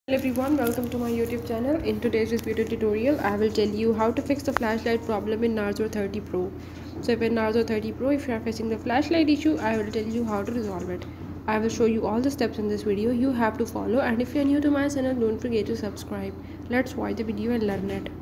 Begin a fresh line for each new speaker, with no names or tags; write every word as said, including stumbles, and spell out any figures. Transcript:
Hello everyone, welcome to my YouTube channel. In today's video tutorial, I will tell you how to fix the flashlight problem in Narzo thirty Pro. So if in Narzo thirty Pro, if you are facing the flashlight issue, I will tell you how to resolve it. I will show you all the steps in this video you have to follow, and if you are new to my channel, don't forget to subscribe. Let's watch the video and learn it.